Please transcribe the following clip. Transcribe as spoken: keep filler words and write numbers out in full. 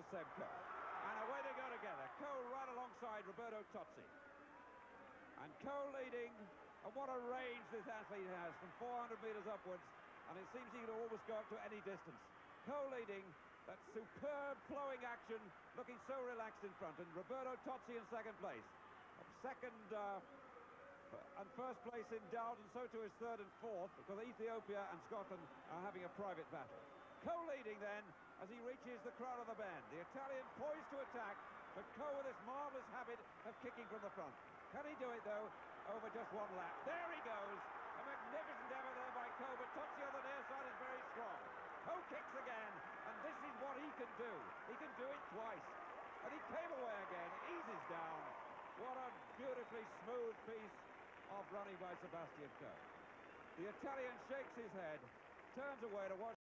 Seb Coe. And away they go together. Coe right alongside Roberto Tozzi. And Coe leading, and what a range this athlete has from four hundred metres upwards, and it seems he can almost go up to any distance. Coe leading, that superb flowing action, looking so relaxed in front, and Roberto Tozzi in second place. Second uh, and first place in doubt, and so to his third and fourth, because Ethiopia and Scotland are having a private battle. Coe leading then as he reaches the crown of the bend. The Italian poised to attack, but Coe with this marvellous habit of kicking from the front. Can he do it though? Over just one lap. There he goes. A magnificent effort there by Coe, but Tozzi on the near side is very strong. Coe kicks again, and this is what he can do. He can do it twice. And he came away again, eases down. What a beautifully smooth piece of running by Sebastian Coe. The Italian shakes his head, turns away to watch